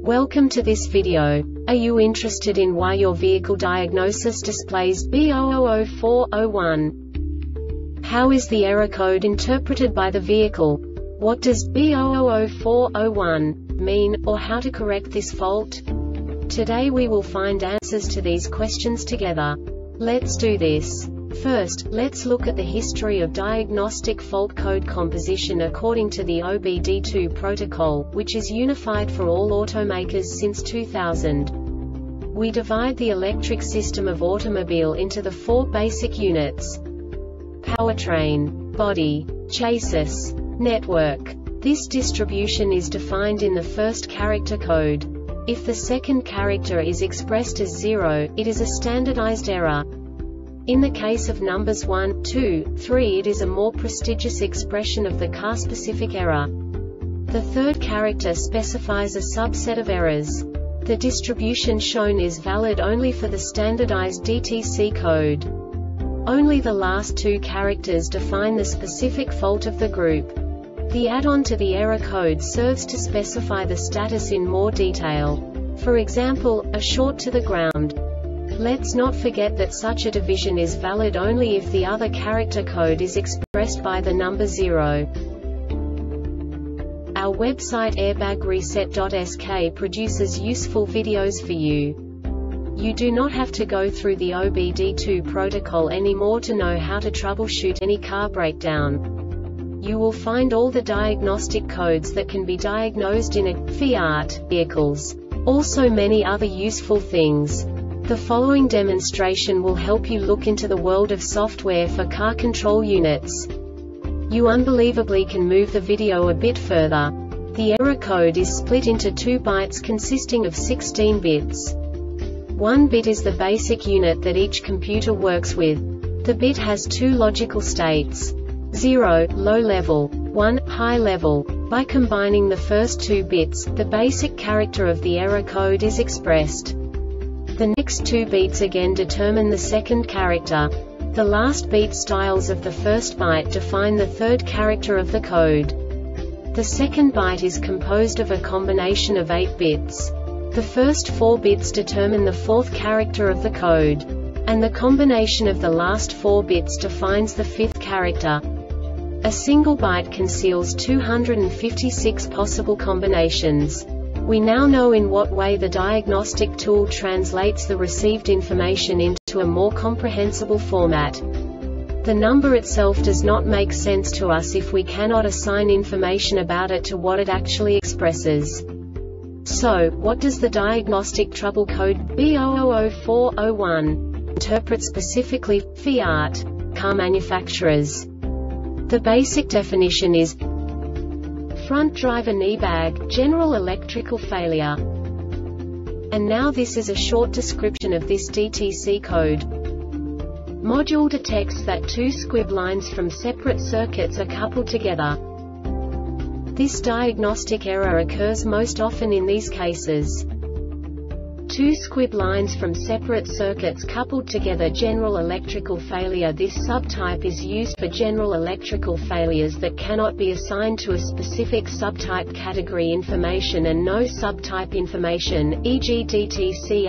Welcome to this video. Are you interested in why your vehicle diagnosis displays B000401? How is the error code interpreted by the vehicle? What does B000401 mean, or how to correct this fault? Today we will find answers to these questions together. Let's do this. First, let's look at the history of diagnostic fault code composition according to the OBD2 protocol, which is unified for all automakers since 2000. We divide the electric system of automobile into the four basic units: powertrain, body, chassis, network. This distribution is defined in the first character code. If the second character is expressed as 0, it is a standardized error. In the case of numbers 1, 2, 3, it is a more prestigious expression of the car-specific error. The third character specifies a subset of errors. The distribution shown is valid only for the standardized DTC code. Only the last two characters define the specific fault of the group. The add-on to the error code serves to specify the status in more detail. For example, a short to the ground. Let's not forget that such a division is valid only if the other character code is expressed by the number 0. Our website airbagreset.sk produces useful videos for you. You do not have to go through the OBD2 protocol anymore to know how to troubleshoot any car breakdown. You will find all the diagnostic codes that can be diagnosed in a Fiat vehicles. Also many other useful things. The following demonstration will help you look into the world of software for car control units. You unbelievably can move the video a bit further. The error code is split into 2 bytes consisting of 16 bits. 1 bit is the basic unit that each computer works with. The bit has 2 logical states: 0, low level, 1, high level. By combining the first 2 bits, the basic character of the error code is expressed. The next 2 beats again determine the second character. The last beat styles of the first byte define the third character of the code. The second byte is composed of a combination of 8 bits. The first 4 bits determine the fourth character of the code. And the combination of the last 4 bits defines the fifth character. A single byte conceals 256 possible combinations. We now know in what way the diagnostic tool translates the received information into a more comprehensible format. The number itself does not make sense to us if we cannot assign information about it to what it actually expresses. So, what does the diagnostic trouble code B000401 interpret specifically for Fiat car manufacturers? The basic definition is front driver knee bag, general electrical failure. And now this is a short description of this DTC code. Module detects that 2 squib lines from separate circuits are coupled together. This diagnostic error occurs most often in these cases: 2 squib lines from separate circuits coupled together. General electrical failure. This subtype is used for general electrical failures that cannot be assigned to a specific subtype category information and no subtype information, e.g. DTC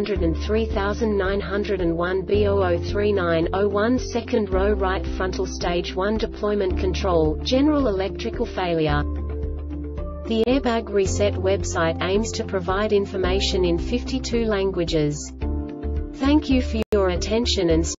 803901 B003901 second row right frontal stage 1 deployment control. General electrical failure. The Airbag Reset website aims to provide information in 52 languages. Thank you for your attention and